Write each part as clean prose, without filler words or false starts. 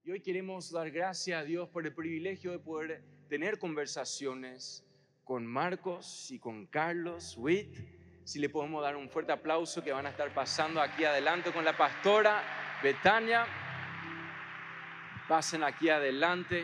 Y hoy queremos dar gracias a Dios por el privilegio de poder tener conversaciones con Marcos y con Carlos Witt. Si le podemos dar un fuerte aplauso, que van a estar pasando aquí adelante con la pastora Betania. Pasen aquí adelante.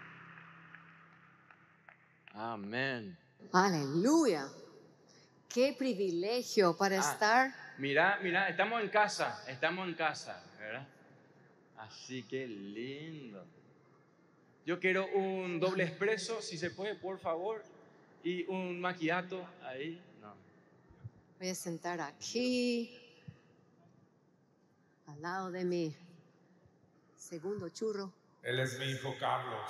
Amén. Aleluya. Qué privilegio para estar. Mira, estamos en casa, ¿verdad? Así que lindo. Yo quiero un doble espresso, si se puede, por favor, y un macchiato ahí. No. Voy a sentar aquí, al lado de mi segundo churro. Él es mi hijo Carlos.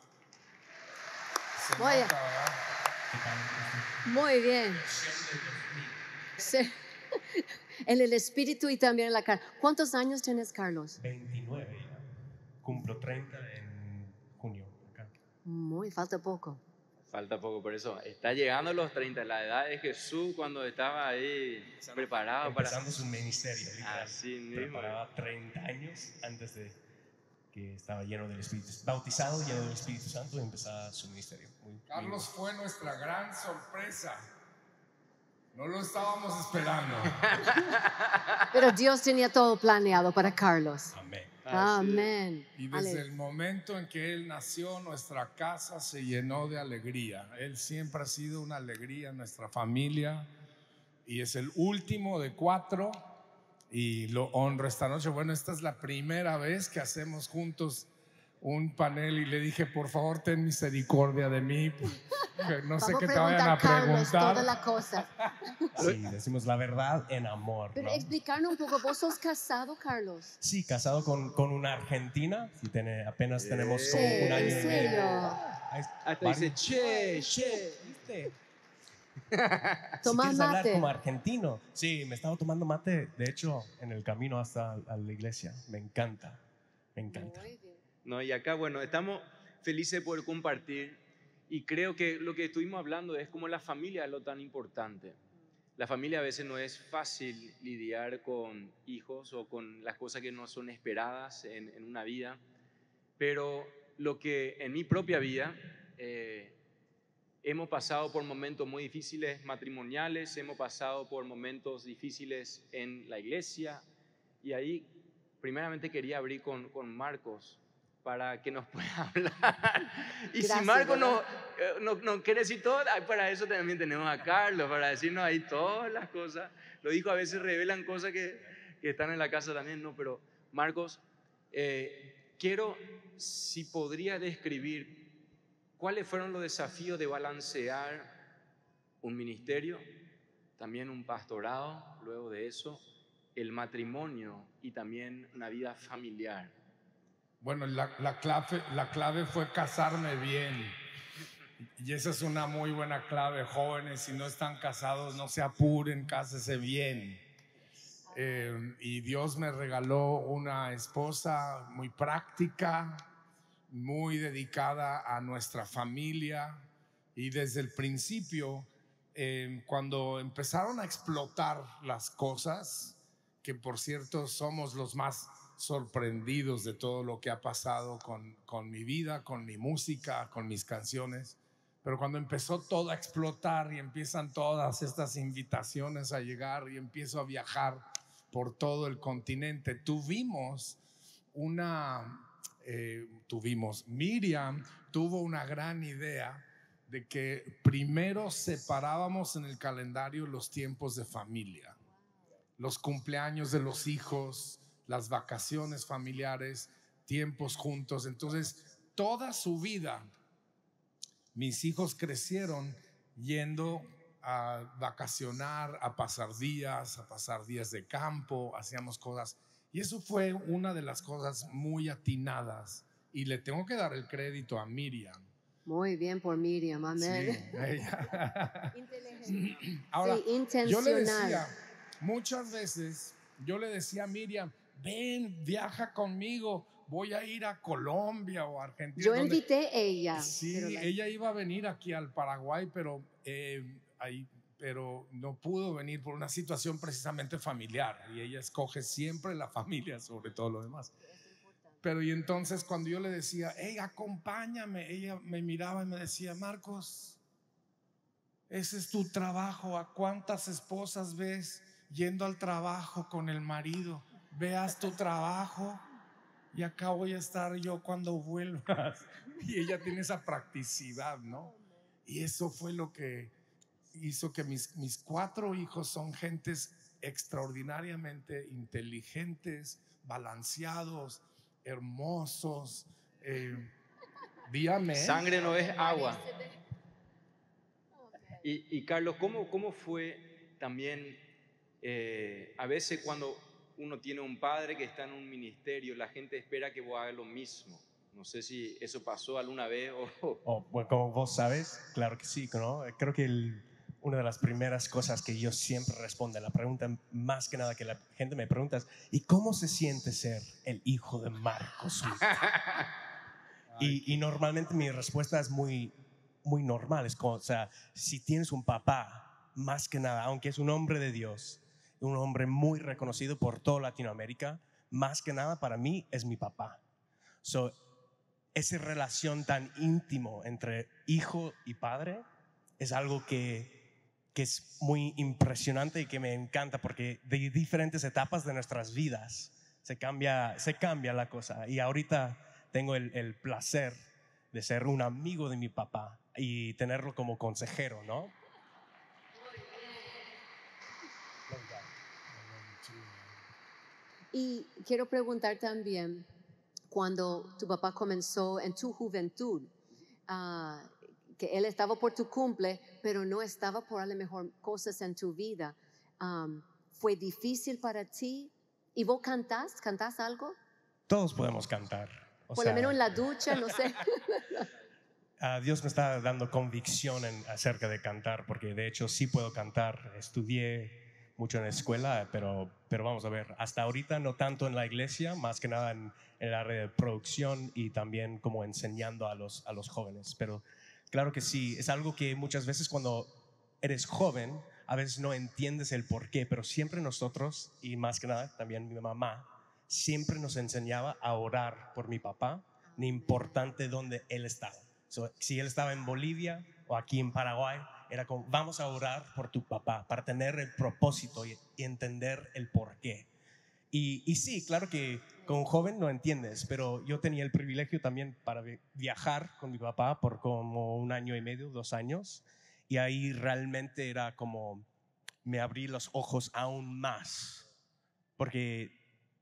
Muy bien. Sí. En el espíritu y también en la carne. ¿Cuántos años tienes, Carlos? 29 ya. Cumplo 30 en junio. Acá. Falta poco. Falta poco, por eso está llegando a los 30, la edad de Jesús cuando estaba ahí preparado empezando su ministerio, literal. Así mismo. Preparaba 30 años antes de que estaba lleno del Espíritu, bautizado, lleno del Espíritu Santo, y empezaba su ministerio. Carlos fue nuestra gran sorpresa. No lo estábamos esperando. Pero Dios tenía todo planeado para Carlos. Amén. Amén. Y desde el momento en que él nació, nuestra casa se llenó de alegría. Él siempre ha sido una alegría en nuestra familia y es el último de 4 y lo honro esta noche. Bueno, esta es la primera vez que hacemos juntos un panel y le dije, por favor, ten misericordia de mí. No sé qué te vayan a preguntar. Toda la cosa. Sí, decimos la verdad en amor. Pero ¿no? explicarnos un poco, ¿vos sos casado, Carlos? Sí, casado con una argentina. Y apenas tenemos como un año y medio. Hasta dice, che, ¿viste? ¿Tomás ¿Quieres hablar mate? como argentino? Sí, me estaba tomando mate, de hecho, en el camino hasta a la iglesia. Me encanta. Muy bien. No, y acá, bueno, estamos felices de poder compartir y creo que lo que estuvimos hablando es como la familia es lo tan importante. La familia a veces no es fácil lidiar con hijos o con las cosas que no son esperadas en una vida, pero lo que en mi propia vida hemos pasado por momentos muy difíciles matrimoniales, hemos pasado por momentos difíciles en la iglesia y ahí primeramente quería abrir con Marcos para que nos pueda hablar. Y gracias, si Marcos no quiere decir todo, para eso también tenemos a Carlos, para decirnos ahí todas las cosas. Los hijos a veces revelan cosas que están en la casa también, no, pero Marcos, quiero, si podría describir cuáles fueron los desafíos de balancear un ministerio, también un pastorado, luego de eso, el matrimonio y también una vida familiar. Bueno, la clave fue casarme bien. Y esa es una muy buena clave, jóvenes. Si no están casados, no se apuren, cásese bien. Y Dios me regaló una esposa muy práctica, muy dedicada a nuestra familia. Y desde el principio, cuando empezaron a explotar las cosas, que por cierto somos los más sorprendidos de todo lo que ha pasado con mi vida, con mi música, con mis canciones. Pero cuando empezó todo a explotar y empiezan todas estas invitaciones a llegar y empiezo a viajar por todo el continente, Miriam tuvo una gran idea de que primero separábamos en el calendario los tiempos de familia, los cumpleaños de los hijos, las vacaciones familiares, tiempos juntos. Entonces, toda su vida, mis hijos crecieron yendo a vacacionar, a pasar días de campo, hacíamos cosas. Y eso fue una de las cosas muy atinadas. Y le tengo que dar el crédito a Miriam. Muy bien por Miriam, amén. Sí, ella. Inteligente. Ahora, sí, intencional. yo le decía, muchas veces, yo le decía a Miriam, ven, viaja conmigo, voy a ir a Colombia o Argentina. Yo invité a ella. Sí, ella iba a venir aquí al Paraguay, pero no pudo venir por una situación precisamente familiar. Y ella escoge siempre la familia sobre todo lo demás. Pero y entonces cuando yo le decía, hey, acompáñame, ella me miraba y me decía, Marcos, ese es tu trabajo. ¿A cuántas esposas ves yendo al trabajo con el marido? Veas tu trabajo y acá voy a estar yo cuando vuelvas. Y ella tiene esa practicidad, ¿no? Y eso fue lo que hizo que mis 4 hijos son gentes extraordinariamente inteligentes, balanceados, hermosos. Dígame. Sangre no es agua. Y Carlos, ¿cómo fue también, a veces cuando uno tiene un padre que está en un ministerio, la gente espera que vos hagas lo mismo? No sé si eso pasó alguna vez o... Bueno, como vos sabes, claro que sí, ¿no? Creo que una de las primeras cosas que yo siempre respondo a la pregunta, más que nada que la gente me pregunta es, ¿y cómo se siente ser el hijo de Marcos? Y normalmente mi respuesta es muy, muy normal. Es como, o sea, si tienes un papá, más que nada, aunque es un hombre de Dios, un hombre muy reconocido por toda Latinoamérica, más que nada para mí es mi papá. So, esa relación tan íntimo entre hijo y padre es algo que es muy impresionante y que me encanta, porque de diferentes etapas de nuestras vidas se cambia la cosa. Y ahorita tengo el placer de ser un amigo de mi papá y tenerlo como consejero, ¿no? Y quiero preguntar también, cuando tu papá comenzó en tu juventud, que él estaba por tu cumple, pero no estaba por a lo mejor cosas en tu vida, ¿fue difícil para ti? ¿Y vos cantás algo? Todos podemos cantar. Por lo menos en la ducha, no sé. Dios me está dando convicción acerca de cantar, porque de hecho sí puedo cantar. Estudié mucho en la escuela, pero vamos a ver, hasta ahorita no tanto en la iglesia, más que nada en el área de producción y también como enseñando a los jóvenes. Pero claro que sí, es algo que muchas veces cuando eres joven, a veces no entiendes el por qué, pero siempre nosotros, y más que nada también mi mamá, siempre nos enseñaba a orar por mi papá, no importante dónde él estaba. So, si él estaba en Bolivia o aquí en Paraguay, era como, vamos a orar por tu papá, para tener el propósito y entender el porqué. Y sí, claro que como joven no entiendes, pero yo tenía el privilegio también para viajar con mi papá por como 1 año y medio, 2 años, y ahí realmente era como, me abrí los ojos aún más, porque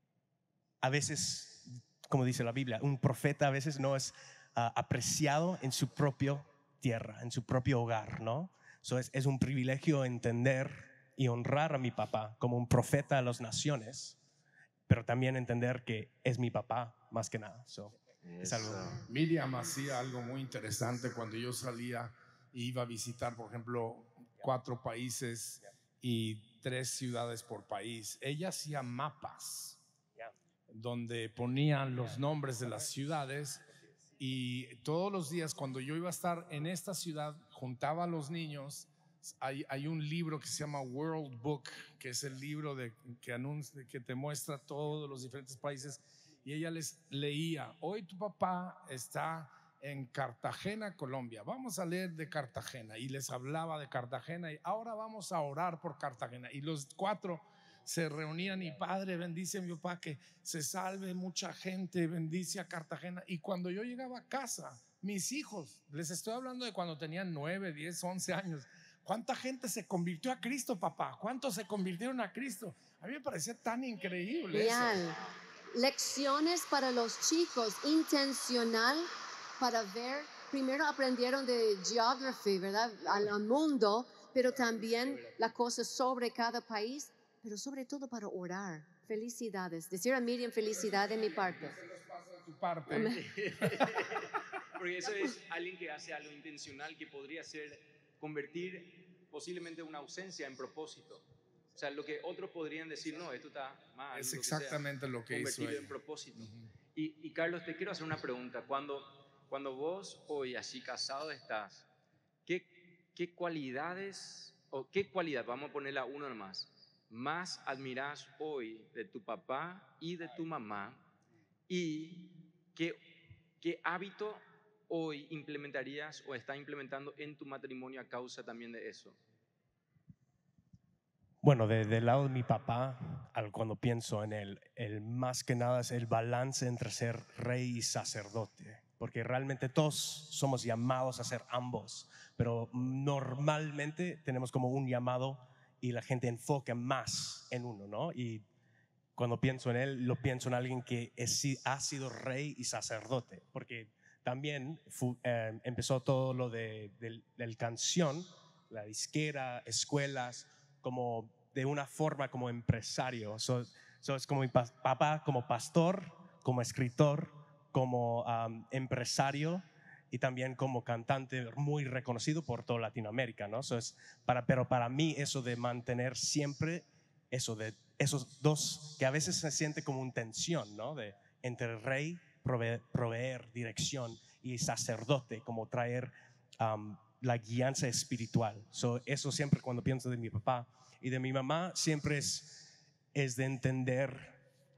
a veces, como dice la Biblia, un profeta a veces no es apreciado en su propia tierra, en su propio hogar, ¿no? So es un privilegio entender y honrar a mi papá como un profeta a las naciones, pero también entender que es mi papá más que nada. So, es algo. Miriam hacía algo muy interesante cuando yo salía e iba a visitar, por ejemplo, 4 países y 3 ciudades por país. Ella hacía mapas donde ponían los nombres de las ciudades, y todos los días cuando yo iba a estar en esta ciudad juntaba a los niños. Hay un libro que se llama World Book, que es el libro que te muestra todos los diferentes países, y ella les leía, hoy tu papá está en Cartagena, Colombia, vamos a leer de Cartagena, y les hablaba de Cartagena, y ahora vamos a orar por Cartagena, y los 4 se reunían, y Padre, bendice a mi papá, que se salve mucha gente, bendice a Cartagena. Y cuando yo llegaba a casa, mis hijos, les estoy hablando de cuando tenían 9, 10, 11 años, ¿cuánta gente se convirtió a Cristo, papá? ¿Cuántos se convirtieron a Cristo? A mí me parecía tan increíble eso. Lecciones para los chicos, intencional, para ver, primero aprendieron de geography, ¿verdad? Al mundo, pero también las cosas sobre cada país, pero sobre todo para orar. Felicidades. Decir a Miriam, felicidad de mi parte. Tu parte. Porque eso es alguien que hace algo intencional, que podría ser convertir posiblemente una ausencia en propósito. O sea, lo que otros podrían decir, no, esto está mal. Es exactamente lo que hizo convertirlo ella. en propósito. Y Carlos, te quiero hacer una pregunta. Cuando vos hoy así casado estás, ¿qué cualidades, o qué cualidad, vamos a ponerla uno más admirás hoy de tu papá y de tu mamá? Y ¿qué hábito hoy implementarías o está implementando en tu matrimonio a causa también de eso? Bueno, del lado de mi papá, cuando pienso en él, el más que nada es el balance entre ser rey y sacerdote, porque realmente todos somos llamados a ser ambos, pero normalmente tenemos como un llamado y la gente enfoca más en uno, ¿no? Y cuando pienso en él, lo pienso en alguien que ha sido rey y sacerdote, porque también empezó todo lo del canción, la disquera, escuelas, como de una forma como empresario. Es como mi papá como pastor, como escritor, como empresario y también como cantante muy reconocido por toda Latinoamérica, ¿no? Pero para mí eso de mantener siempre eso de esos dos, que a veces se siente como una tensión, ¿no? Entre rey, proveer dirección, y sacerdote, como traer la guianza espiritual. Eso siempre cuando pienso de mi papá y de mi mamá, siempre es de entender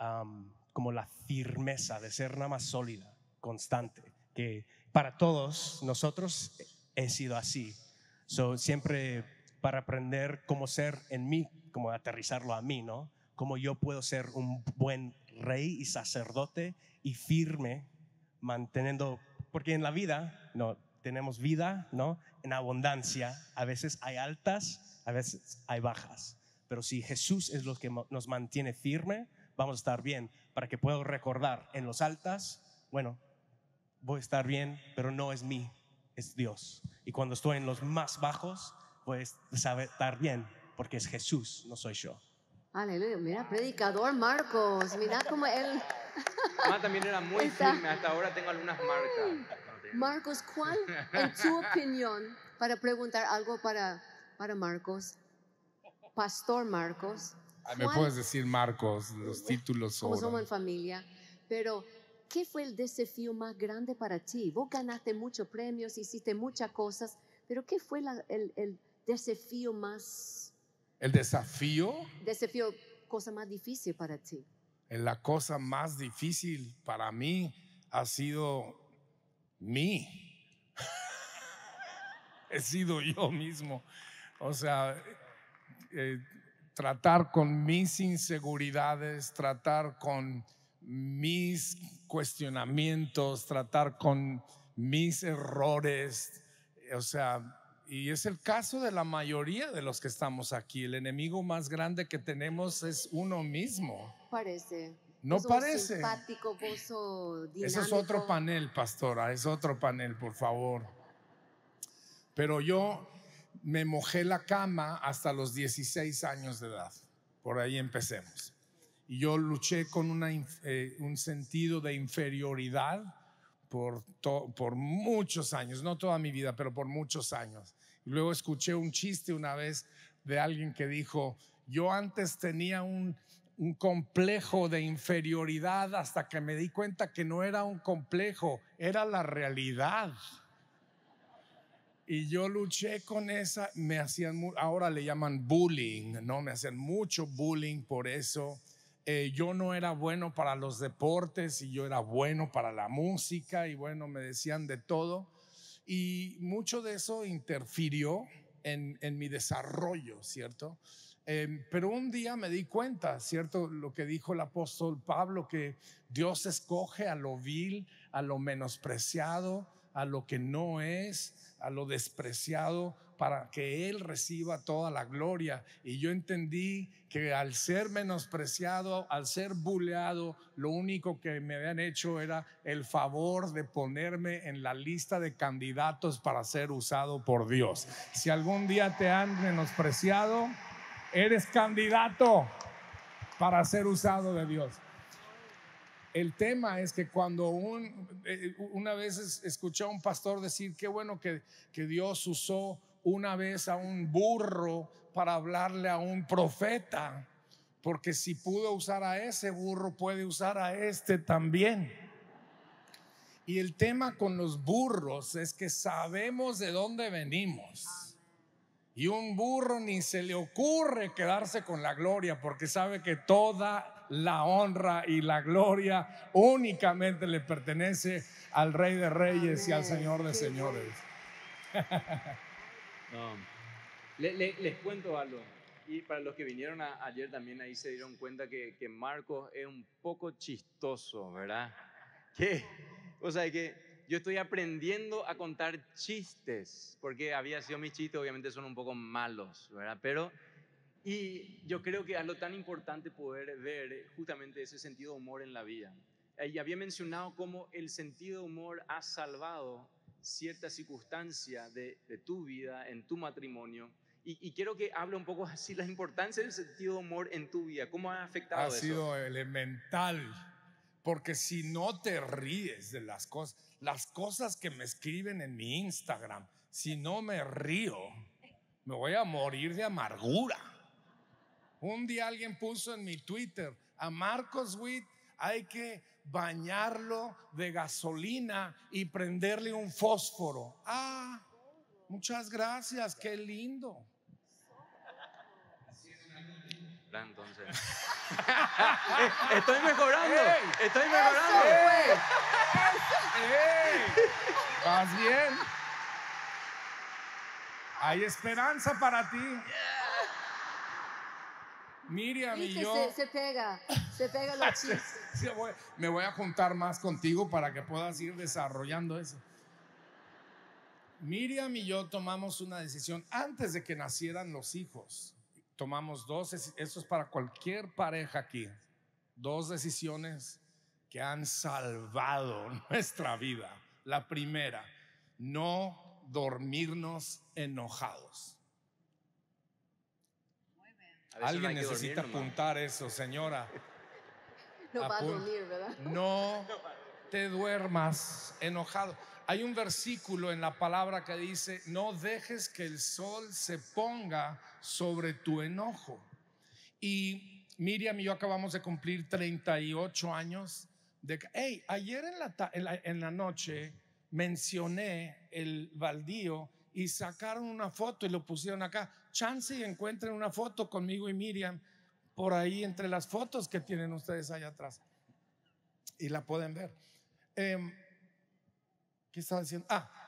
como la firmeza, de ser nada más sólida, constante, que para todos nosotros he sido así. Siempre para aprender cómo ser en mí, como aterrizarlo a mí, ¿no? Cómo yo puedo ser un buen rey y sacerdote y firme, manteniendo, porque en la vida, no, tenemos vida, ¿no? En abundancia, a veces hay altas, a veces hay bajas, pero si Jesús es lo que nos mantiene firme, vamos a estar bien, para que pueda recordar en los altas, bueno, voy a estar bien, pero no es mí, es Dios. Y cuando estoy en los más bajos, pues saber estar bien, porque es Jesús, no soy yo. Aleluya, mira, predicador Marcos, mira cómo él Mamá también era muy está. firme, hasta ahora tengo algunas marcas. Marcos, ¿cuál, en tu opinión, para preguntar algo para Marcos, Pastor Marcos? Me puedes decir Marcos, los títulos Como somos sobran. en familia, pero ¿qué fue el desafío más grande para ti? Vos ganaste muchos premios, hiciste muchas cosas, pero ¿qué fue el desafío más, El desafío, cosa más difícil para ti? la cosa más difícil para mí ha sido mí. He sido yo mismo. O sea, tratar con mis inseguridades, tratar con mis cuestionamientos, tratar con mis errores. O sea, y es el caso de la mayoría de los que estamos aquí. El enemigo más grande que tenemos es uno mismo. Parece. No Vos sos parece. simpático, vos sos dinámico. Eso es otro panel, pastora, es otro panel, por favor. Pero yo me mojé la cama hasta los 16 años de edad. Por ahí empecemos. Y yo luché con un sentido de inferioridad por muchos años, no toda mi vida, pero por muchos años. Y luego escuché un chiste una vez de alguien que dijo: yo antes tenía un complejo de inferioridad hasta que me di cuenta que no era un complejo, era la realidad. Y yo luché con esa, ahora le llaman bullying, ¿no? Me hacían mucho bullying por eso. Yo no era bueno para los deportes y yo era bueno para la música, y bueno, me decían de todo. Y mucho de eso interfirió en mi desarrollo, ¿cierto? Pero un día me di cuenta, ¿cierto? Lo que dijo el apóstol Pablo, que Dios escoge a lo vil, a lo menospreciado, a lo que no es, a lo despreciado, para que Él reciba toda la gloria. Y yo entendí que al ser menospreciado, al ser buleado, lo único que me habían hecho era el favor de ponerme en la lista de candidatos para ser usado por Dios. Si algún día te han menospreciado, eres candidato para ser usado de Dios. El tema es que cuando una vez escuché a un pastor decir: qué bueno que Dios usó una vez a un burro para hablarle a un profeta, porque si pudo usar a ese burro, puede usar a este también. Y el tema con los burros es que sabemos de dónde venimos. Y un burro ni se le ocurre quedarse con la gloria, porque sabe que toda la honra y la gloria únicamente le pertenece al Rey de Reyes y al Señor de Señores. No. Les cuento algo. Y para los que vinieron ayer también ahí se dieron cuenta que Marcos es un poco chistoso, ¿verdad? O sea, que yo estoy aprendiendo a contar chistes, porque había sido mis chistes, obviamente son un poco malos, ¿verdad? Y yo creo que es algo tan importante poder ver justamente ese sentido de humor en la vida. Y había mencionado cómo el sentido de humor ha salvado cierta circunstancia de tu vida, en tu matrimonio. Y quiero que hable un poco así la importancia del sentido de humor en tu vida. ¿Cómo ha afectado eso? Ha sido elemental, porque si no te ríes de las cosas que me escriben en mi Instagram, si no me río, me voy a morir de amargura. Un día alguien puso en mi Twitter: a Marcos Witt hay que bañarlo de gasolina y prenderle un fósforo. Ah, muchas gracias, qué lindo. Entonces, estoy mejorando. ¡Ey! Estoy mejorando. ¡Ey! ¿Vas bien? Hay esperanza para ti. Miriam y que yo se pega los chistes. Sí, me voy a juntar más contigo para que puedas ir desarrollando eso. Miriam y yo tomamos una decisión antes de que nacieran los hijos. Tomamos eso es para cualquier pareja aquí, 2 decisiones que han salvado nuestra vida. La primera: no dormirnos enojados. Alguien necesita apuntar eso, señora. No va a dormir, ¿verdad? No te duermas enojado. Hay un versículo en la palabra que dice: no dejes que el sol se ponga sobre tu enojo. Y Miriam y yo acabamos de cumplir 38 años. Ayer en la noche mencioné el baldío y sacaron una foto y lo pusieron acá. Chance y encuentren una foto conmigo y Miriam por ahí entre las fotos que tienen ustedes allá atrás y la pueden ver. ¿Qué estaba diciendo?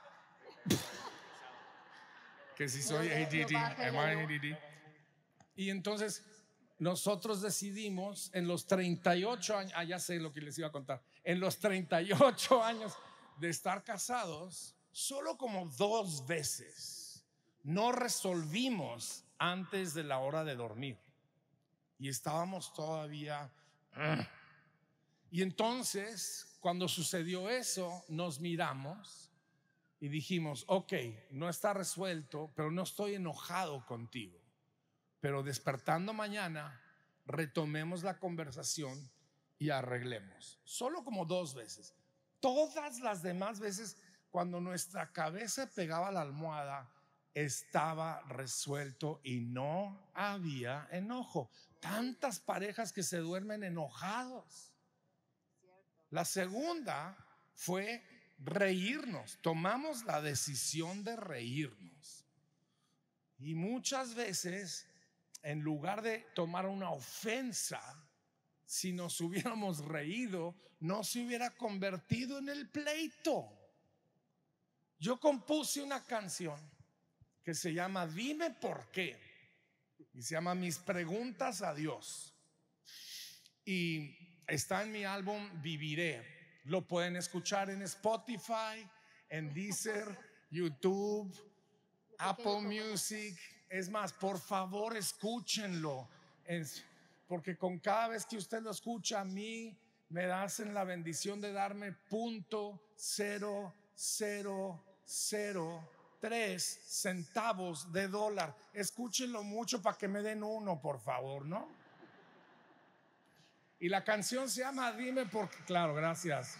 Que si soy ADD, am I ADD? Y entonces nosotros decidimos en los 38 años, ya sé lo que les iba a contar, en los 38 años de estar casados, solo como 2 veces no resolvimos antes de la hora de dormir y estábamos todavía. Y entonces cuando sucedió eso nos miramos y dijimos: ok, no está resuelto, pero no estoy enojado contigo, pero despertando mañana retomemos la conversación y arreglemos. Solo como 2 veces. Todas las demás veces, cuando nuestra cabeza pegaba a la almohada, estaba resuelto y no había enojo. Tantas parejas que se duermen enojados. La segunda fue reírnos. Tomamos la decisión de reírnos. Y muchas veces, en lugar de tomar una ofensa, si nos hubiéramos reído, no se hubiera convertido en el pleito. Yo compuse una canción que se llama Dime por qué, y se llama Mis preguntas a Dios, y está en mi álbum Viviré. Lo pueden escuchar en Spotify, en Deezer, YouTube, Apple Music. Es más, por favor, escúchenlo, porque con cada vez que usted lo escucha, a mí me hacen la bendición de darme .0003 centavos de dólar. Escúchenlo mucho para que me den uno, por favor, ¿no? Y la canción se llama Dime por qué. Claro, gracias.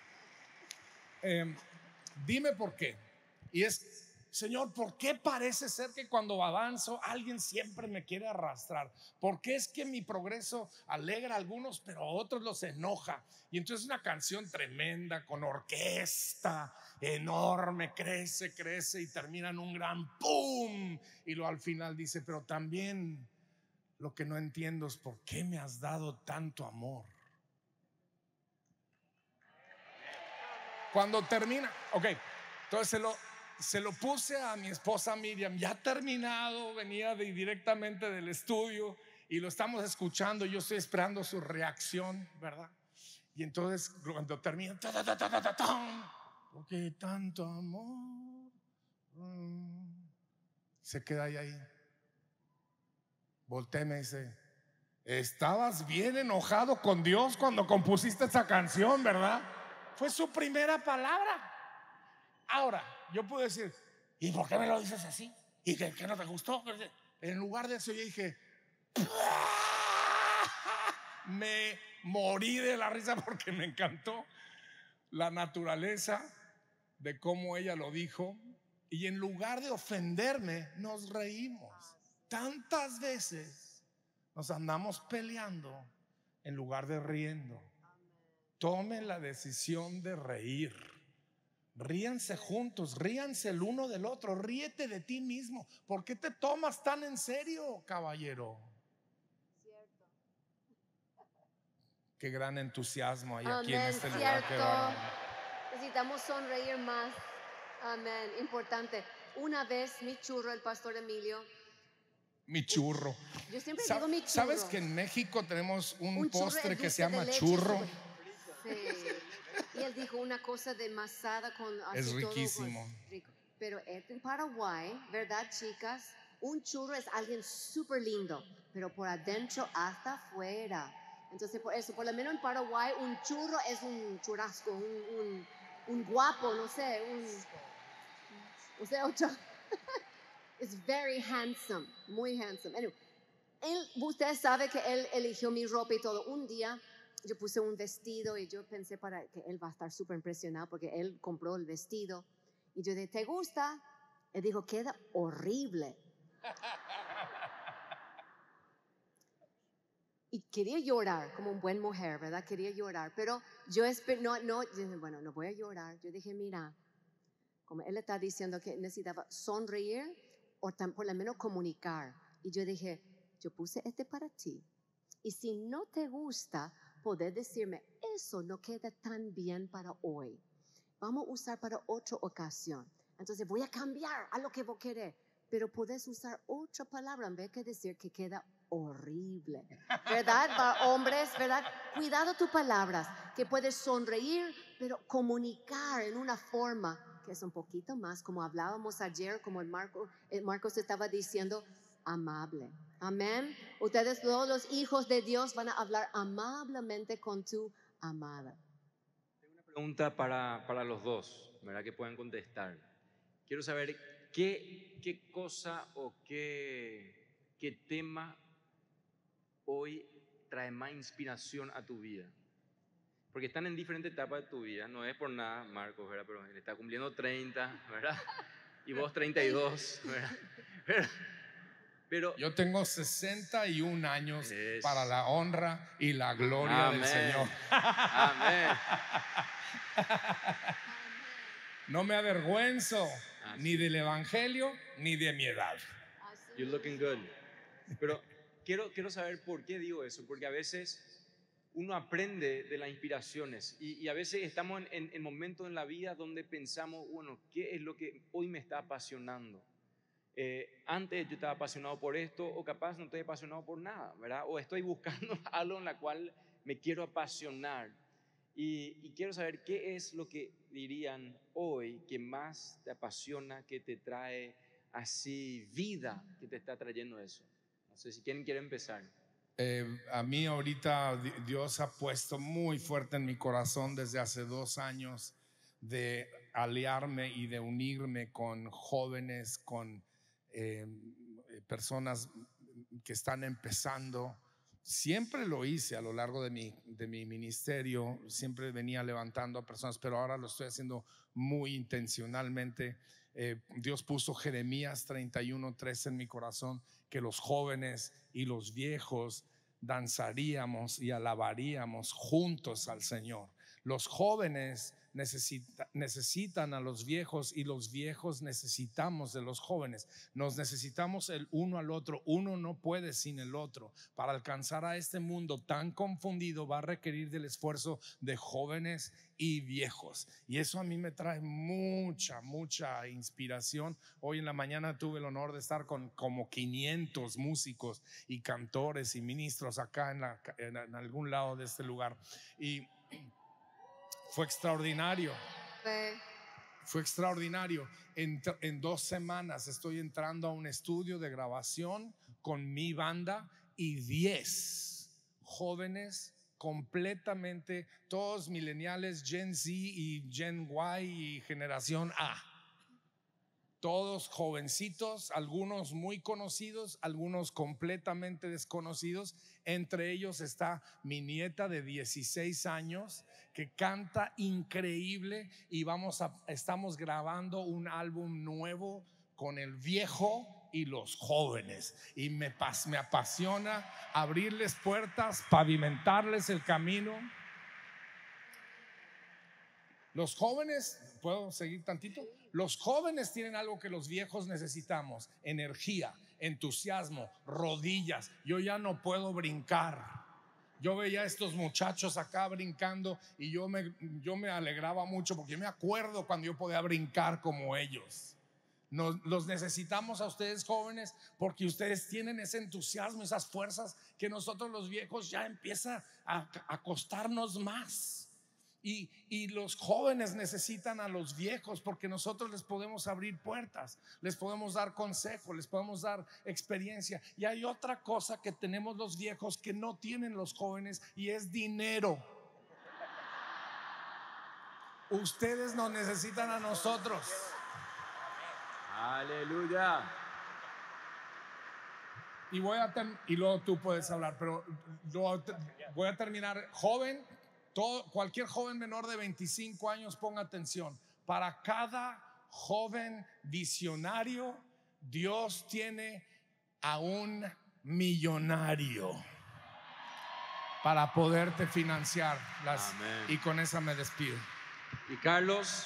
Dime por qué. Y es: Señor, ¿por qué parece ser que cuando avanzo alguien siempre me quiere arrastrar? ¿Por qué es que mi progreso alegra a algunos pero a otros los enoja? Y entonces una canción tremenda con orquesta enorme, crece y termina en un gran ¡pum! Y luego al final dice: pero también lo que no entiendo es por qué me has dado tanto amor. Cuando termina, ok, entonces se lo puse a mi esposa Miriam, ya terminado, venía directamente del estudio y lo estamos escuchando, yo estoy esperando su reacción, ¿verdad? Y entonces cuando termina, porque tanto amor, se queda ahí. Voltea y me dice: estabas bien enojado con Dios cuando compusiste esa canción, ¿verdad? Fue su primera palabra. Ahora, yo puedo decir: ¿y por qué me lo dices así? ¿Y qué no te gustó? En lugar de eso yo dije: me morí de la risa porque me encantó la naturaleza de cómo ella lo dijo. Y en lugar de ofenderme, nos reímos. Tantas veces nos andamos peleando en lugar de riendo. Tomen la decisión de reír. Ríanse juntos, ríanse el uno del otro. Ríete de ti mismo. ¿Por qué te tomas tan en serio, caballero? Cierto. Qué gran entusiasmo hay aquí en Amén, este lugar. Qué cierto. bárbaro. Necesitamos sonreír más. Amén, importante. Una vez mi churro, el pastor Emilio, Mi churro. yo siempre digo mi churro. ¿Sabes que en México tenemos un churro postre es que se dulce de llama leche, churro? Sí. Y él dijo una cosa de masada con así Es todo, riquísimo. pues, rico. Pero en Paraguay, ¿verdad, chicas? Un churro es alguien súper lindo, pero por adentro hasta afuera. Entonces, por eso, por lo menos en Paraguay, un churro es un churrasco, un guapo, no sé, o sea, otro. It's very handsome, muy handsome. Anyway, usted sabe que él eligió mi ropa y todo. Un día yo puse un vestido y yo pensé para que él va a estar súper impresionado porque él compró el vestido. Y yo dije: ¿te gusta? Él dijo: queda horrible. Y quería llorar como un buen mujer, ¿verdad? Quería llorar. Pero yo yo dije: bueno, no voy a llorar. Yo dije: mira, como él está diciendo que necesitaba sonreír o por lo menos comunicar. Y yo dije: yo puse este para ti. Y si no te gusta, poder decirme: eso no queda tan bien para hoy. Vamos a usar para otra ocasión. Entonces voy a cambiar a lo que vos querés. Pero puedes usar otra palabra en vez de decir que queda horrible. ¿Verdad? Para hombres, ¿verdad? Cuidado tus palabras, que puedes sonreír, pero comunicar en una forma que es un poquito más, como hablábamos ayer, como Marcos estaba diciendo, amable. Amén. Ustedes, todos los hijos de Dios, van a hablar amablemente con tu amada. Tengo una pregunta para los dos, ¿verdad? Que puedan contestar. Quiero saber qué cosa o qué tema hoy trae más inspiración a tu vida. Porque están en diferentes etapas de tu vida. No es por nada, Marcos, ¿verdad? Pero él está cumpliendo 30, ¿verdad? Y vos 32, ¿verdad? Pero yo tengo 61 años para la honra y la gloria Amén. del Señor. Amén. No me avergüenzo ni del evangelio ni de mi edad. You're looking good. Pero quiero saber por qué digo eso, porque a veces uno aprende de las inspiraciones y a veces estamos en momentos en la vida donde pensamos, bueno, ¿qué es lo que hoy me está apasionando? Antes yo estaba apasionado por esto, o capaz no estoy apasionado por nada, ¿verdad? O estoy buscando algo en la cual me quiero apasionar. Y quiero saber qué es lo que dirían hoy que más te apasiona, que te trae así vida, que te está trayendo eso. No sé si quién quiere empezar. A mí ahorita Dios ha puesto muy fuerte en mi corazón desde hace 2 años de aliarme y de unirme con jóvenes, con personas que están empezando. Siempre lo hice a lo largo de mi ministerio, siempre venía levantando a personas, pero ahora lo estoy haciendo muy intencionalmente. Dios puso Jeremías 31:3 en mi corazón, que los jóvenes y los viejos danzaríamos y alabaríamos juntos al Señor. Los jóvenes necesitan a los viejos y los viejos necesitamos de los jóvenes. Nos necesitamos el uno al otro. Uno no puede sin el otro. Para alcanzar a este mundo tan confundido va a requerir del esfuerzo de jóvenes y viejos. Y eso a mí me trae mucha inspiración. Hoy en la mañana tuve el honor de estar con como 500 músicos y cantores y ministros acá en algún lado de este lugar. Y fue extraordinario. Fue extraordinario. En 2 semanas estoy entrando a un estudio de grabación con mi banda y 10 jóvenes completamente, todos millennials, Gen Z y Gen Y y generación A. Todos jovencitos, algunos muy conocidos, algunos completamente desconocidos. Entre ellos está mi nieta de 16 años que canta increíble y estamos grabando un álbum nuevo con el viejo y los jóvenes. Y me apasiona abrirles puertas, pavimentarles el camino. Los jóvenes, ¿puedo seguir tantito? Los jóvenes tienen algo que los viejos necesitamos: energía, entusiasmo, rodillas. Yo ya no puedo brincar. Yo veía a estos muchachos acá brincando y yo me alegraba mucho porque yo me acuerdo cuando yo podía brincar como ellos. Los necesitamos a ustedes jóvenes porque ustedes tienen ese entusiasmo, esas fuerzas que nosotros los viejos ya empieza a costarnos más. Y los jóvenes necesitan a los viejos porque nosotros les podemos abrir puertas, les podemos dar consejos, les podemos dar experiencia. Y hay otra cosa que tenemos los viejos que no tienen los jóvenes y es dinero. Ustedes nos necesitan a nosotros. Aleluya. Y luego tú puedes hablar, pero voy a terminar. Joven, cualquier joven menor de 25 años, ponga atención. Para cada joven visionario, Dios tiene a un millonario para poderte financiar. Amén. Y con esa me despido. Y Carlos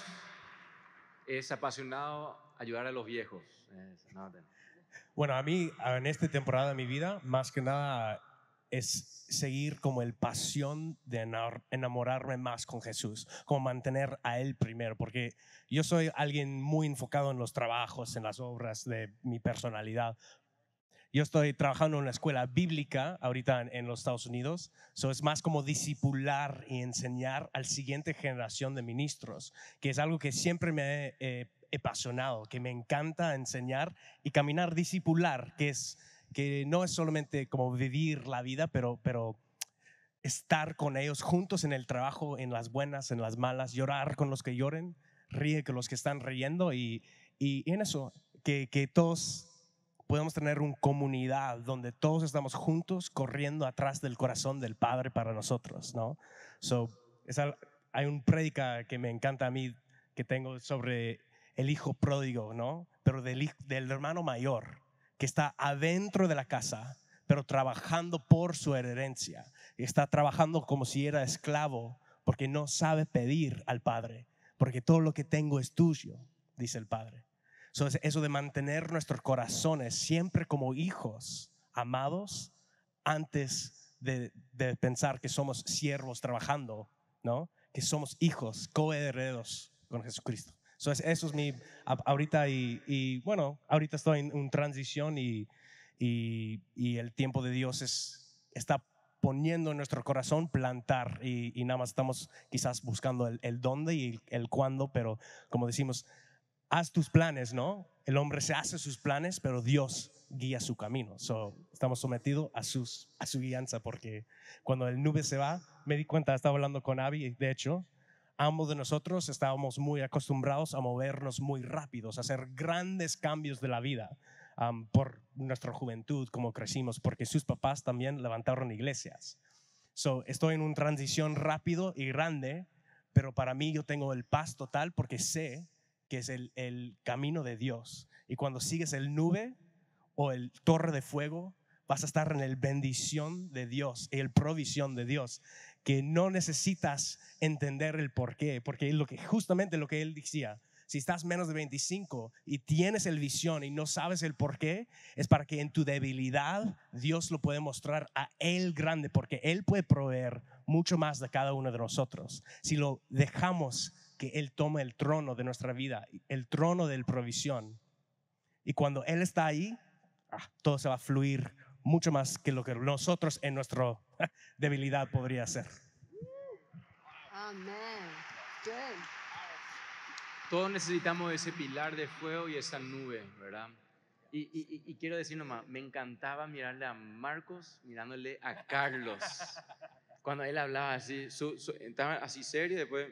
es apasionado ayudar a los viejos. Bueno, a mí en esta temporada de mi vida, más que nada es seguir como el pasión de enamorarme más con Jesús, como mantener a Él primero, porque yo soy alguien muy enfocado en los trabajos, en las obras de mi personalidad. Yo estoy trabajando en una escuela bíblica ahorita en los Estados Unidos, es más como discipular y enseñar a la siguiente generación de ministros, que es algo que siempre me he apasionado, que me encanta enseñar y caminar discipular, que no es solamente como vivir la vida, pero estar con ellos juntos en el trabajo, en las buenas, en las malas, llorar con los que lloren, ríe con los que están riendo y en eso, que todos podemos tener una comunidad donde todos estamos juntos corriendo atrás del corazón del Padre para nosotros, ¿no? Hay un prédica que me encanta a mí que tengo sobre el hijo pródigo, ¿no? Pero del hermano mayor que está adentro de la casa, pero trabajando por su herencia. Está trabajando como si era esclavo porque no sabe pedir al Padre, porque todo lo que tengo es tuyo, dice el Padre. Eso de mantener nuestros corazones siempre como hijos amados antes de pensar que somos siervos trabajando, ¿no? Que somos hijos coherederos con Jesucristo. Eso es mi ahorita y bueno, ahorita estoy en una transición y el tiempo de Dios está poniendo en nuestro corazón plantar y nada más estamos quizás buscando el dónde y el cuándo, pero como decimos, haz tus planes, ¿no? El hombre se hace sus planes, pero Dios guía su camino. Estamos sometidos a su guianza, porque cuando el nube se va, me di cuenta, estaba hablando con Abby, de hecho, ambos de nosotros estábamos muy acostumbrados a movernos muy rápidos, a hacer grandes cambios de la vida por nuestra juventud, como crecimos, porque sus papás también levantaron iglesias. Estoy en una transición rápido y grande, pero para mí yo tengo el paz total porque sé que es el camino de Dios. Y cuando sigues el nube o el torre de fuego, vas a estar en la bendición de Dios y el provisión de Dios, que no necesitas entender el por qué, porque justamente lo que él decía, si estás menos de 25 y tienes el visión y no sabes el por qué, es para que en tu debilidad Dios lo puede mostrar a Él grande, porque Él puede proveer mucho más de cada uno de nosotros. Si lo dejamos que Él tome el trono de nuestra vida, el trono de la provisión, y cuando Él está ahí, todo se va a fluir mucho más que lo que nosotros en nuestra debilidad podría hacer. Amén. Good. Todos necesitamos ese pilar de fuego y esa nube, ¿verdad? Y quiero decir nomás, me encantaba mirarle a Marcos, mirándole a Carlos. Cuando él hablaba así, estaba así serio y después...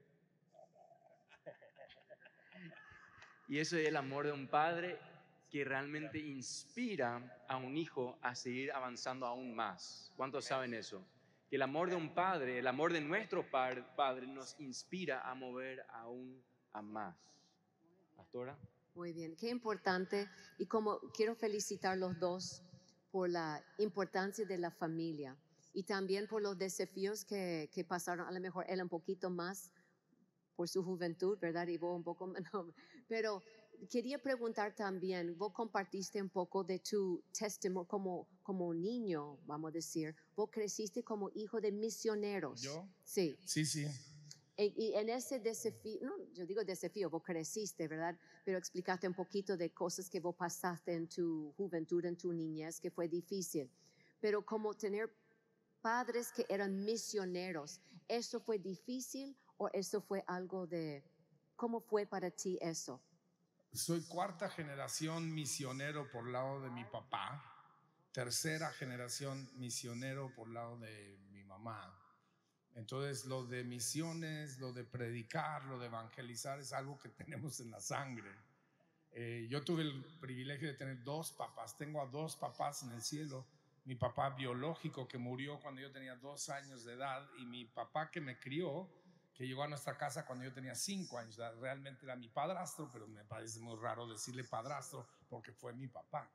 Y eso es el amor de un padre que realmente inspira a un hijo a seguir avanzando aún más. ¿Cuántos saben eso? Que el amor de un padre, el amor de nuestro padre nos inspira a mover aún a más. Pastora. Muy bien, qué importante. Y como quiero felicitar los dos por la importancia de la familia y también por los desafíos que pasaron, a lo mejor él un poquito más por su juventud, ¿verdad? Y vos un poco menos. Pero quería preguntar también, vos compartiste un poco de tu testimonio como niño, vamos a decir. Vos creciste como hijo de misioneros. ¿Yo? Sí. Sí. Y en ese desafío, no, yo digo desafío, vos creciste, ¿verdad? Pero explicaste un poquito de cosas que vos pasaste en tu juventud, en tu niñez, que fue difícil. Pero como tener padres que eran misioneros, ¿eso fue difícil o eso fue algo de... ¿Cómo fue para ti eso? Soy cuarta generación misionero por lado de mi papá, tercera generación misionero por lado de mi mamá. Entonces lo de misiones, lo de predicar, lo de evangelizar es algo que tenemos en la sangre. Yo tuve el privilegio de tener dos papás, tengo a dos papás en el cielo. Mi papá biológico que murió cuando yo tenía 2 años de edad y mi papá que me crió, que llegó a nuestra casa cuando yo tenía 5 años. Realmente era mi padrastro, pero me parece muy raro decirle padrastro porque fue mi papá.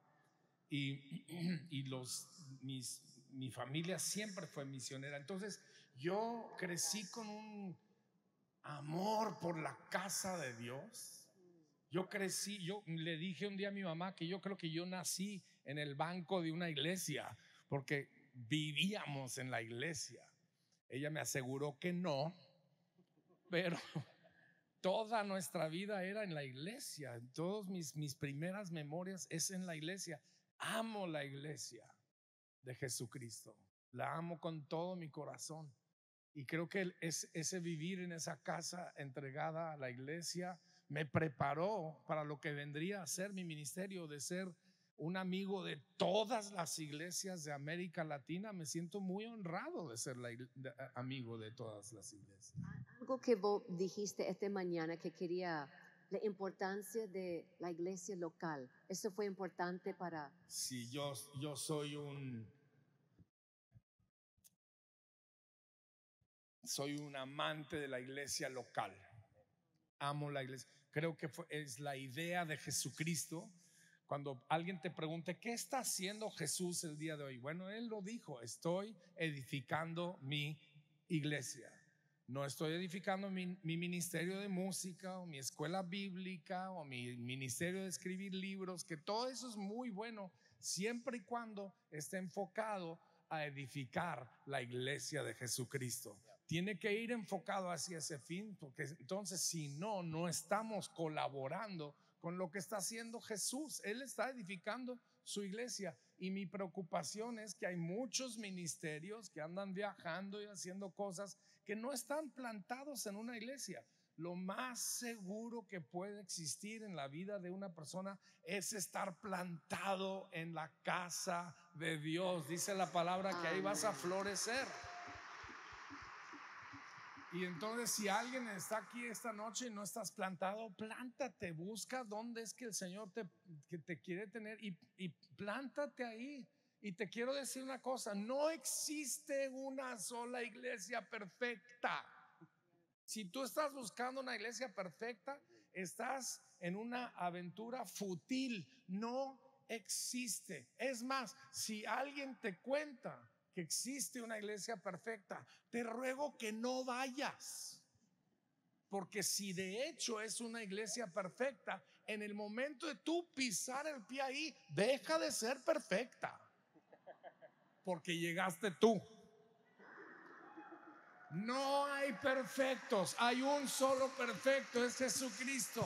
Y mi familia siempre fue misionera. Entonces yo crecí con un amor por la casa de Dios. Yo le dije un día a mi mamá que yo creo que yo nací en el banco de una iglesia porque vivíamos en la iglesia. Ella me aseguró que no, pero toda nuestra vida era en la iglesia. Todas mis primeras memorias es en la iglesia. Amo la iglesia de Jesucristo. La amo con todo mi corazón. Y creo que ese vivir en esa casa entregada a la iglesia me preparó para lo que vendría a ser mi ministerio, de ser un amigo de todas las iglesias de América Latina. Me siento muy honrado de ser amigo de todas las iglesias. Algo que vos dijiste esta mañana que quería, la importancia de la iglesia local. ¿Eso fue importante para...? Sí, yo soy un amante de la iglesia local. Amo la iglesia. Creo que es la idea de Jesucristo. Cuando alguien te pregunte ¿qué está haciendo Jesús el día de hoy? Bueno, Él lo dijo: estoy edificando mi iglesia. No estoy edificando mi ministerio de música o mi escuela bíblica o mi ministerio de escribir libros, que todo eso es muy bueno siempre y cuando esté enfocado a edificar la iglesia de Jesucristo. Tiene que ir enfocado hacia ese fin, porque entonces si no estamos colaborando con lo que está haciendo Jesús. Él está edificando su iglesia, y mi preocupación es que hay muchos ministerios que andan viajando y haciendo cosas que no están plantados en una iglesia. Lo más seguro que puede existir en la vida de una persona es estar plantado en la casa de Dios. Dice la palabra que ahí vas a florecer. Y entonces, si alguien está aquí esta noche y no estás plantado, plántate, busca dónde es que el Señor te quiere tener y plántate ahí. Y te quiero decir una cosa: no existe una sola iglesia perfecta. Si tú estás buscando una iglesia perfecta, estás en una aventura fútil. No existe. Es más, si alguien te cuenta que existe una iglesia perfecta. Te ruego que no vayas, porque si de hecho es una iglesia perfecta, en el momento de tú pisar el pie ahí, deja de ser perfecta, porque llegaste tú. No hay perfectos, hay un solo perfecto, es Jesucristo.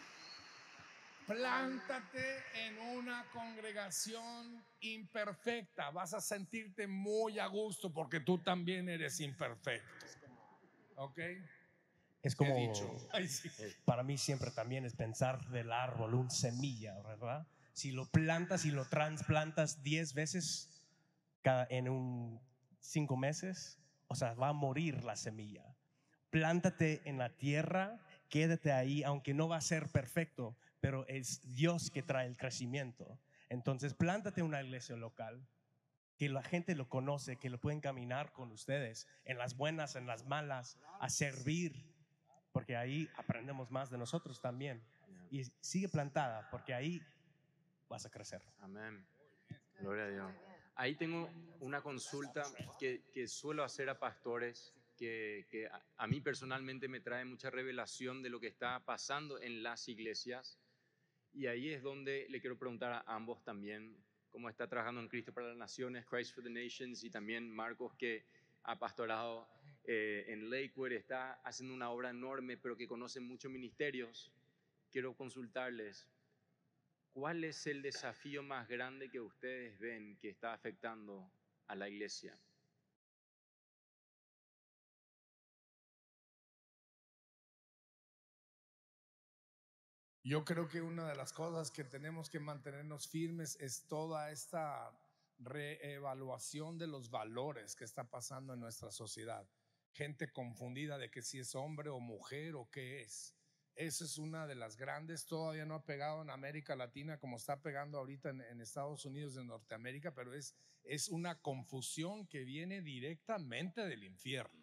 Plántate en una congregación imperfecta, vas a sentirte muy a gusto porque tú también eres imperfecto. ¿Ok? Es He como, dicho. Ay, sí. para mí siempre también es pensar del árbol, un semilla, ¿verdad? Si lo plantas y lo trasplantas 10 veces en 5 meses, o sea, va a morir la semilla. Plántate en la tierra, quédate ahí, aunque no va a ser perfecto, pero es Dios que trae el crecimiento. Entonces, plántate en una iglesia local, que la gente lo conoce, que lo pueden caminar con ustedes, en las buenas, en las malas, a servir, porque ahí aprendemos más de nosotros también. Y sigue plantada, porque ahí vas a crecer. Amén. Gloria a Dios. Ahí tengo una consulta que suelo hacer a pastores, que a mí personalmente me trae mucha revelación de lo que está pasando en las iglesias. Y ahí es donde le quiero preguntar a ambos también cómo está trabajando en Cristo para las Naciones, Christ for the Nations, y también Marcos, que ha pastorado en Lakewood, está haciendo una obra enorme, pero que conoce muchos ministerios. Quiero consultarles, ¿cuál es el desafío más grande que ustedes ven que está afectando a la iglesia? Yo creo que una de las cosas que tenemos que mantenernos firmes es toda esta reevaluación de los valores que está pasando en nuestra sociedad. Gente confundida de que si es hombre o mujer o qué es. Esa es una de las grandes, todavía no ha pegado en América Latina como está pegando ahorita en Estados Unidos de Norteamérica, pero es una confusión que viene directamente del infierno.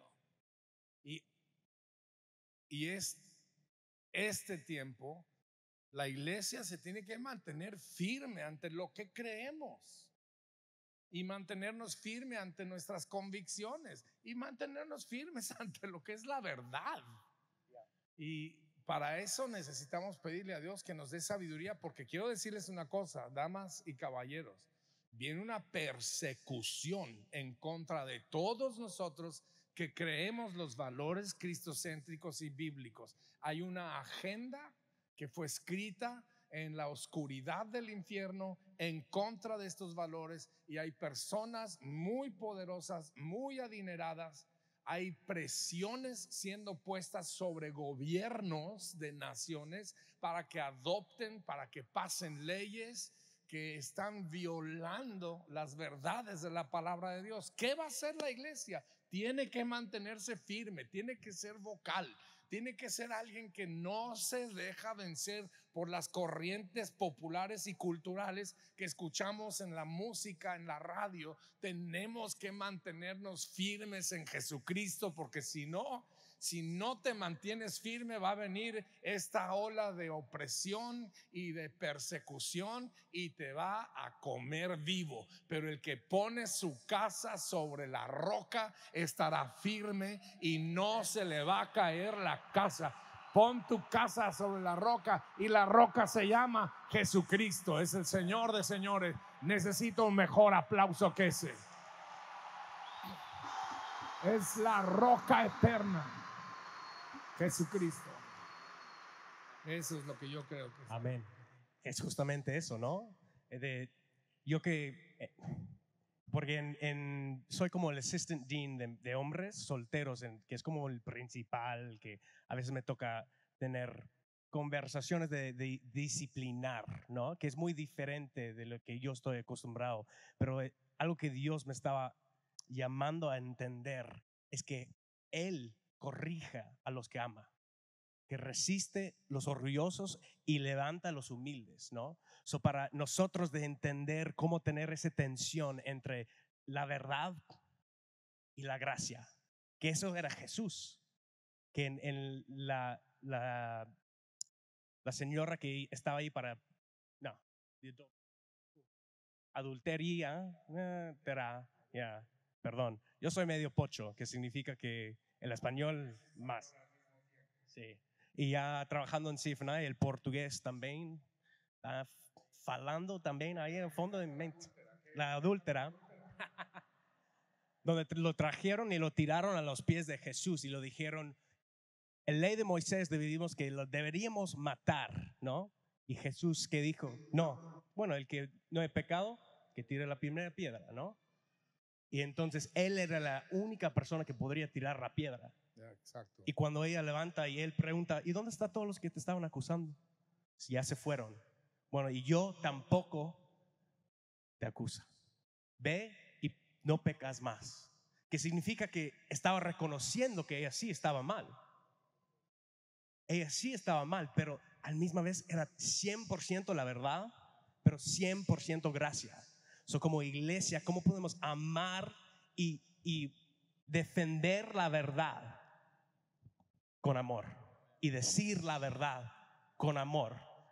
Y es este tiempo. La iglesia se tiene que mantener firme ante lo que creemos y mantenernos firme ante nuestras convicciones y mantenernos firmes ante lo que es la verdad. Y para eso necesitamos pedirle a Dios que nos dé sabiduría, porque quiero decirles una cosa, damas y caballeros, viene una persecución en contra de todos nosotros que creemos los valores cristocéntricos y bíblicos. Hay una agenda que fue escrita en la oscuridad del infierno en contra de estos valores, y hay personas muy poderosas, muy adineradas. Hay presiones siendo puestas sobre gobiernos de naciones para que adopten, para que pasen leyes que están violando las verdades de la palabra de Dios. ¿Qué va a hacer la iglesia? Tiene que mantenerse firme, tiene que ser vocal, tiene que ser alguien que no se deja vencer por las corrientes populares y culturales que escuchamos en la música, en la radio. Tenemos que mantenernos firmes en Jesucristo, porque si no te mantienes firme, va a venir esta ola de opresión y de persecución y te va a comer vivo. Pero el que pone su casa sobre la roca estará firme y no se le va a caer la casa. Pon tu casa sobre la roca, y la roca se llama Jesucristo, es el Señor de señores. Necesito un mejor aplauso que ese. Es la roca eterna, Jesucristo. Eso es lo que yo creo que es. Amén. Es justamente eso, ¿no? Porque soy como el assistant dean de hombres solteros, que es como el principal, que a veces me toca tener conversaciones de disciplinar, ¿no? Que es muy diferente de lo que yo estoy acostumbrado. Pero algo que Dios me estaba llamando a entender es que Él corrija a los que ama, que resiste los orgullosos y levanta a los humildes, ¿no? So, para nosotros de entender cómo tener esa tensión entre la verdad y la gracia, que eso era Jesús, que en la señora que estaba ahí para, no, adultería, yeah. Perdón, yo soy medio pocho, que significa que el español más. Sí. Y ya trabajando en CFNI, el portugués también, falando también ahí en el fondo de mi mente. La adúltera, donde lo trajeron y lo tiraron a los pies de Jesús y lo dijeron, en ley de Moisés decidimos que lo deberíamos matar, ¿no? Y Jesús, ¿qué dijo? No, bueno, el que no hay pecado, que tire la primera piedra, ¿no? Y entonces él era la única persona que podría tirar la piedra. Exacto. Y cuando ella levanta y él pregunta, ¿y dónde están todos los que te estaban acusando? Si ya se fueron. Bueno, y yo tampoco te acuso. Ve y no pecas más. Que significa que estaba reconociendo que ella sí estaba mal. Ella sí estaba mal, pero al misma vez era 100% la verdad, pero 100% gracia. Como iglesia, ¿cómo podemos amar y defender la verdad con amor? Y decir la verdad con amor.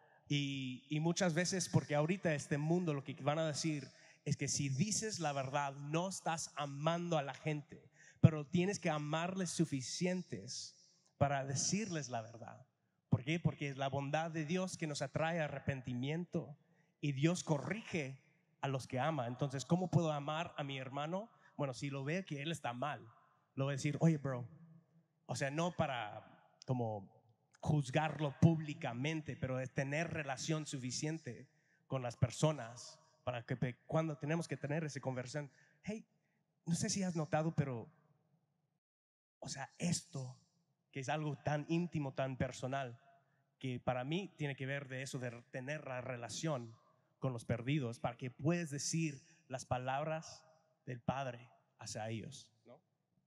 Y muchas veces, porque ahorita este mundo lo que van a decir es que si dices la verdad no estás amando a la gente, pero tienes que amarles suficientes para decirles la verdad. ¿Por qué? Porque es la bondad de Dios que nos atrae arrepentimiento y Dios corrige a los que ama. Entonces, ¿cómo puedo amar a mi hermano? Bueno, si lo ve que él está mal, lo voy a decir, oye, bro, o sea, no para como juzgarlo públicamente, pero de tener relación suficiente con las personas para que cuando tenemos que tener esa conversación, hey, no sé si has notado, pero, o sea, esto que es algo tan íntimo, tan personal, que para mí tiene que ver de eso, de tener la relación con los perdidos, para que puedas decir las palabras del Padre hacia ellos, ¿no?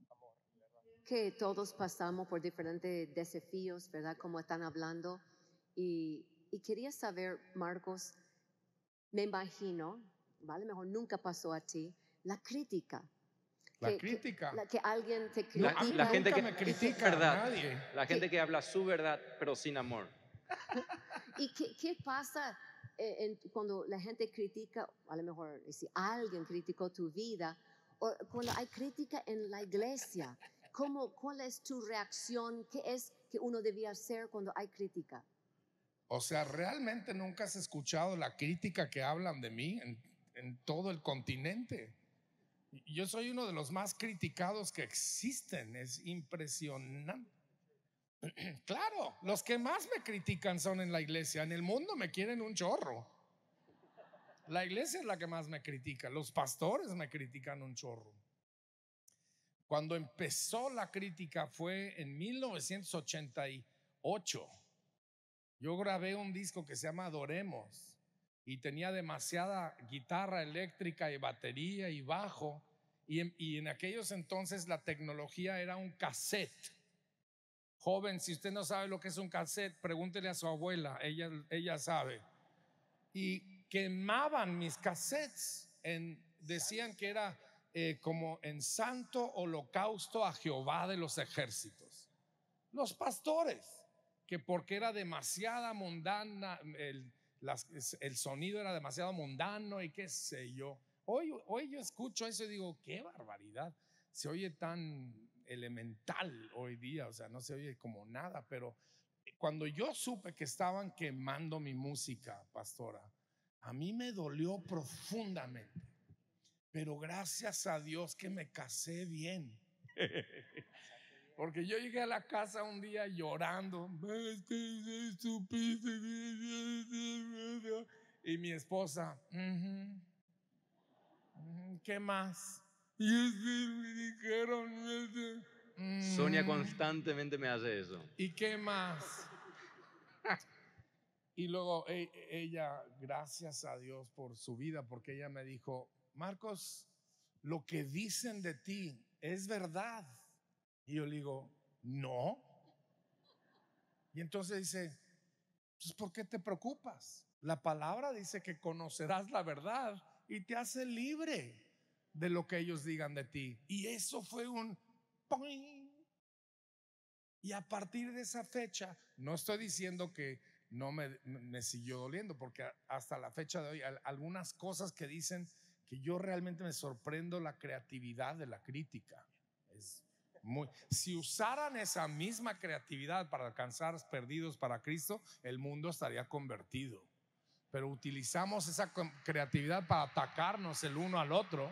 Que todos pasamos por diferentes desafíos, ¿verdad? Como están hablando. Y quería saber, Marcos, me imagino, ¿vale? Mejor nunca pasó a ti, la crítica. La crítica. Que alguien te No, critica. La gente que nunca me critica verdad, nadie. la gente que habla su verdad, pero sin amor. ¿Y qué pasa cuando la gente critica, a lo mejor si alguien criticó tu vida, o cuando hay crítica en la iglesia? ¿Cuál es tu reacción? ¿Qué es que uno debía hacer cuando hay crítica? O sea, realmente nunca has escuchado la crítica que hablan de mí en todo el continente. Yo soy uno de los más criticados que existen. Es impresionante. Claro, los que más me critican son en la iglesia. En el mundo me quieren un chorro. La iglesia es la que más me critica. Los pastores me critican un chorro. Cuando empezó la crítica fue en 1988. Yo grabé un disco que se llama Adoremos y tenía demasiada guitarra eléctrica y batería y bajo. Y en aquellos entonces la tecnología era un cassette. Joven, si usted no sabe lo que es un cassette, pregúntele a su abuela, ella sabe. Y quemaban mis cassettes, decían que era como en santo holocausto a Jehová de los ejércitos. Los pastores, que porque era demasiada mundana, el sonido era demasiado mundano y qué sé yo. Hoy yo escucho eso y digo, qué barbaridad, se oye tan elemental hoy día, o sea, no se oye como nada. Pero cuando yo supe que estaban quemando mi música, pastora, a mí me dolió profundamente, pero gracias a Dios que me casé bien. Porque yo llegué a la casa un día llorando, y mi esposa, ¿qué más? Y me dijeron, Sonia constantemente me hace eso. ¿y qué más? Y luego ella, gracias a Dios por su vida, porque ella me dijo, Marcos, lo que dicen de ti es verdad. Y yo le digo, no. Y entonces dice, pues ¿por qué te preocupas? La palabra dice que conocerás la verdad y te hace libre de lo que ellos digan de ti. Y eso fue un ¡poing! Y a partir de esa fecha, no estoy diciendo que no me siguió doliendo, porque hasta la fecha de hoy algunas cosas que dicen que yo realmente me sorprendo la creatividad de la crítica. Si usaran esa misma creatividad para alcanzar perdidos para Cristo, el mundo estaría convertido. Pero utilizamos esa creatividad para atacarnos el uno al otro.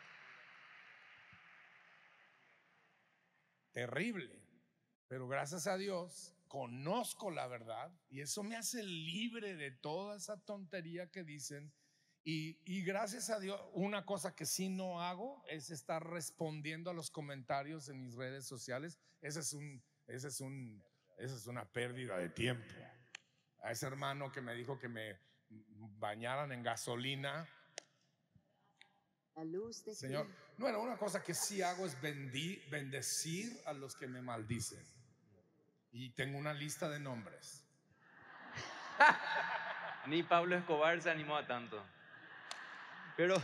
Terrible. Pero gracias a Dios conozco la verdad y eso me hace libre de toda esa tontería que dicen. Y gracias a Dios, una cosa que sí no hago es estar respondiendo a los comentarios en mis redes sociales. Esa es una pérdida de tiempo. A ese hermano que me dijo que me bañaran en gasolina. La luz de Señor, bueno, una cosa que sí hago es bendecir a los que me maldicen. Y tengo una lista de nombres. Ni Pablo Escobar se animó a tanto. Pero,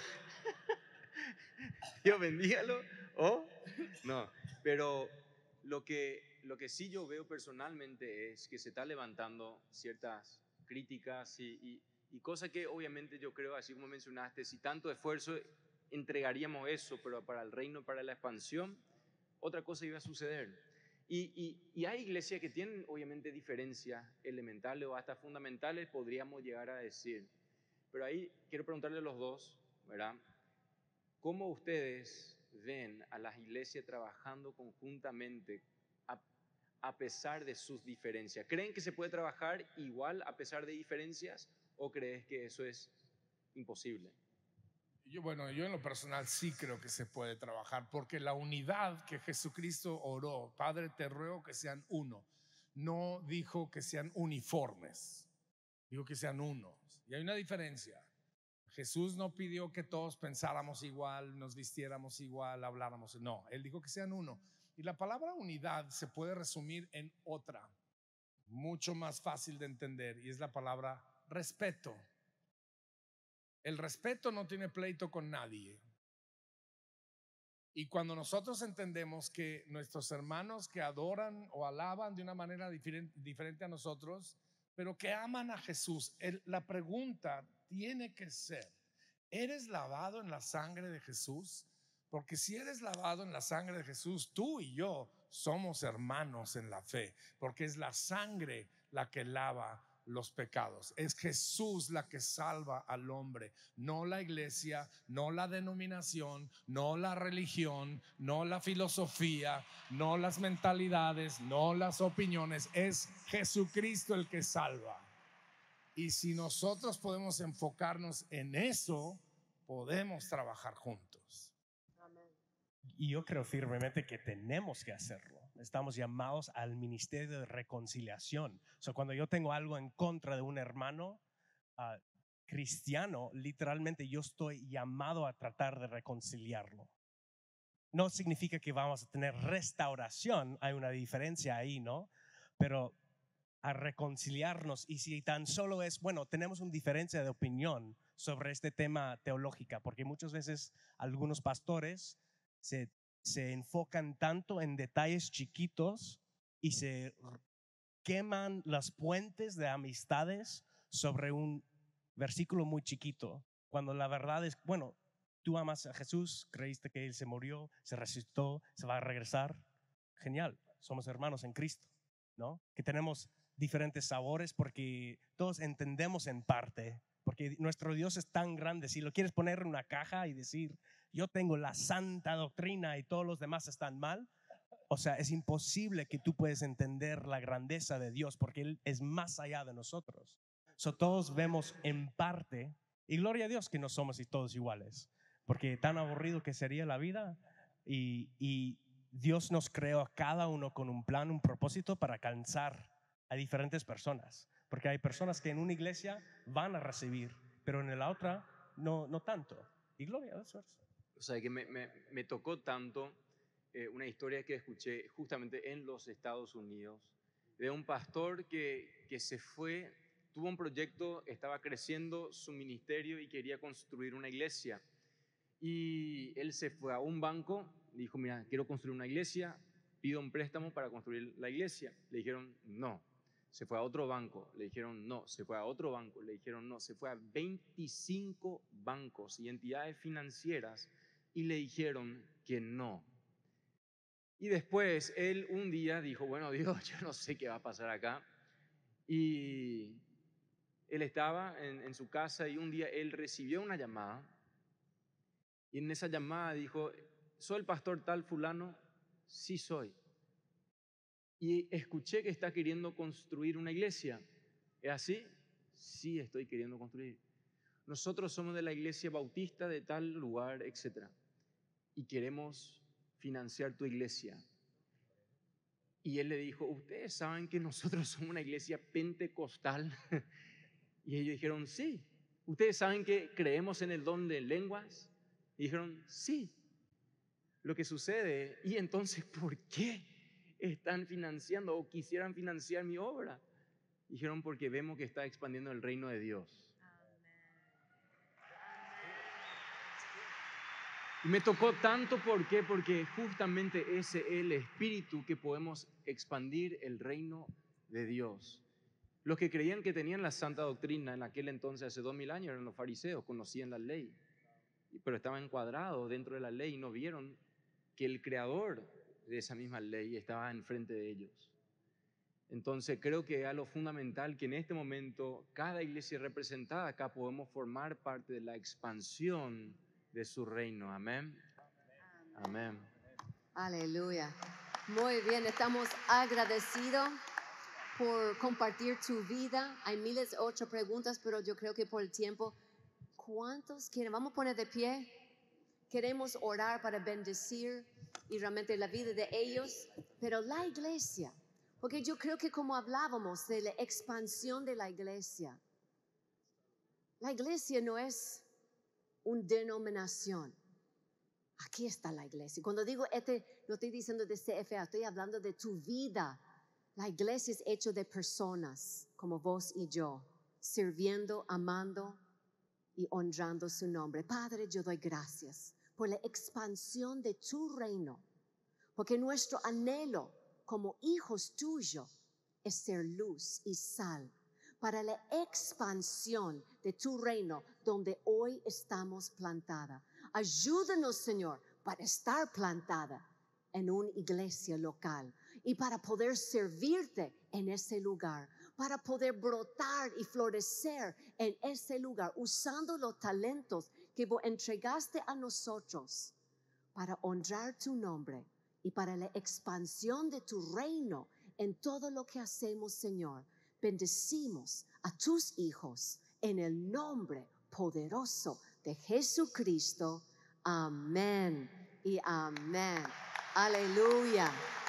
Dios bendígalo o no. Pero lo que sí yo veo personalmente es que se está levantando ciertas críticas y cosas que obviamente yo creo, así como mencionaste, si tanto esfuerzo entregaríamos eso, pero para el reino, para la expansión, otra cosa iba a suceder. Y hay iglesias que tienen obviamente diferencias elementales o hasta fundamentales, podríamos llegar a decir. Pero ahí quiero preguntarle a los dos, ¿verdad? ¿Cómo ustedes ven a las iglesias trabajando conjuntamente a pesar de sus diferencias? ¿Creen que se puede trabajar igual a pesar de diferencias o crees que eso es imposible? Yo en lo personal sí creo que se puede trabajar, porque la unidad que Jesucristo oró, Padre, te ruego que sean uno, no dijo que sean uniformes, dijo que sean unos. Y hay una diferencia. Jesús no pidió que todos pensáramos igual, nos vistiéramos igual, habláramos. No, Él dijo que sean uno. Y la palabra unidad se puede resumir en otra, mucho más fácil de entender, y es la palabra respeto. El respeto no tiene pleito con nadie. Y cuando nosotros entendemos que nuestros hermanos que adoran o alaban de una manera diferente a nosotros, pero que aman a Jesús, la pregunta tiene que ser: ¿eres lavado en la sangre de Jesús? Porque si eres lavado en la sangre de Jesús, tú y yo somos hermanos en la fe, porque es la sangre la que lava los pecados. Es Jesús la que salva al hombre, no la iglesia, no la denominación, no la religión, no la filosofía, no las mentalidades, no las opiniones. Es Jesucristo el que salva. Y si nosotros podemos enfocarnos en eso, podemos trabajar juntos. Y yo creo firmemente que tenemos que hacerlo. Estamos llamados al ministerio de reconciliación. Cuando yo tengo algo en contra de un hermano cristiano, literalmente yo estoy llamado a tratar de reconciliarlo. No significa que vamos a tener restauración, hay una diferencia ahí, ¿no? Pero a reconciliarnos, y si tan solo es, bueno, tenemos una diferencia de opinión sobre este tema teológica, porque muchas veces algunos pastores se enfocan tanto en detalles chiquitos y se queman las puentes de amistades sobre un versículo muy chiquito, cuando la verdad es, bueno, tú amas a Jesús, creíste que Él se murió, se resucitó, se va a regresar, genial, somos hermanos en Cristo, ¿no? Que tenemos diferentes sabores porque todos entendemos en parte, porque nuestro Dios es tan grande. Si lo quieres poner en una caja y decir yo tengo la santa doctrina y todos los demás están mal, o sea, es imposible que tú puedas entender la grandeza de Dios, porque Él es más allá de nosotros. Todos vemos en parte, y gloria a Dios que no somos todos iguales, porque tan aburrido que sería la vida. Y Dios nos creó a cada uno con un plan, un propósito para alcanzar a diferentes personas, porque hay personas que en una iglesia van a recibir, pero en la otra no tanto. Y gloria a Dios. O sea, que me tocó tanto una historia que escuché justamente en los Estados Unidos de un pastor que se fue, tuvo un proyecto, estaba creciendo su ministerio y quería construir una iglesia. Y él se fue a un banco, dijo, mira, quiero construir una iglesia, pido un préstamo para construir la iglesia. Le dijeron, no. Se fue a otro banco, le dijeron no. Se fue a otro banco, le dijeron no. Se fue a 25 bancos y entidades financieras y le dijeron que no. Y después él un día dijo, bueno, Dios, yo no sé qué va a pasar acá. Y él estaba en su casa y un día él recibió una llamada. Y en esa llamada dijo, ¿soy el pastor tal fulano? Sí soy. Y escuché que está queriendo construir una iglesia. ¿Es así? Sí, estoy queriendo construir. Nosotros somos de la iglesia bautista de tal lugar, etc. Y queremos financiar tu iglesia. Y él le dijo, ¿ustedes saben que nosotros somos una iglesia pentecostal? Y ellos dijeron, sí. ¿Ustedes saben que creemos en el don de lenguas? Y dijeron, sí. Lo que sucede, y entonces, ¿por qué están financiando o quisieran financiar mi obra? Dijeron, porque vemos que está expandiendo el reino de Dios. Y me tocó tanto, ¿por qué? Porque justamente ese es el espíritu que podemos expandir el reino de Dios. Los que creían que tenían la santa doctrina en aquel entonces, hace 2000 años, eran los fariseos, conocían la ley, pero estaban encuadrados dentro de la ley y no vieron que el creador de esa misma ley estaba enfrente de ellos. Entonces creo que es lo fundamental que en este momento cada iglesia representada acá podemos formar parte de la expansión de su reino. Amén. Amén. Aleluya. Muy bien, estamos agradecidos por compartir tu vida. Hay miles de otras preguntas, pero yo creo que por el tiempo, ¿cuántos quieren? Vamos a poner de pie. Queremos orar para bendecir y realmente la vida de ellos, pero la iglesia, porque yo creo que como hablábamos de la expansión de la iglesia no es una denominación. Aquí está la iglesia. Cuando digo no estoy diciendo de CFA, estoy hablando de tu vida. La iglesia es hecha de personas como vos y yo, sirviendo, amando y honrando su nombre. Padre, yo doy gracias por la expansión de tu reino, porque nuestro anhelo como hijos tuyos es ser luz y sal para la expansión de tu reino donde hoy estamos plantada. Ayúdanos, Señor, para estar plantada en una iglesia local y para poder servirte en ese lugar, para poder brotar y florecer en ese lugar, usando los talentos que vos entregaste a nosotros para honrar tu nombre y para la expansión de tu reino en todo lo que hacemos, Señor. Bendecimos a tus hijos en el nombre poderoso de Jesucristo. Amén y amén. Aleluya.